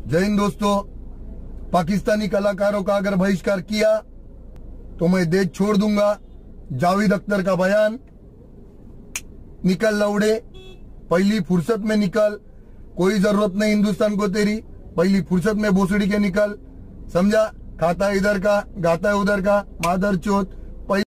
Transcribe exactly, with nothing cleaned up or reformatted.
जय हिंद दोस्तों। पाकिस्तानी कलाकारों का अगर बहिष्कार किया तो मैं देश छोड़ दूंगा। जावेद अख्तर का बयान। निकल लौड़े, पहली फुर्सत में निकल, कोई जरूरत नहीं हिंदुस्तान को तेरी, पहली फुर्सत में भोसड़ी के निकल। समझा? खाता है इधर का, गाता है उधर का, मादर चोत।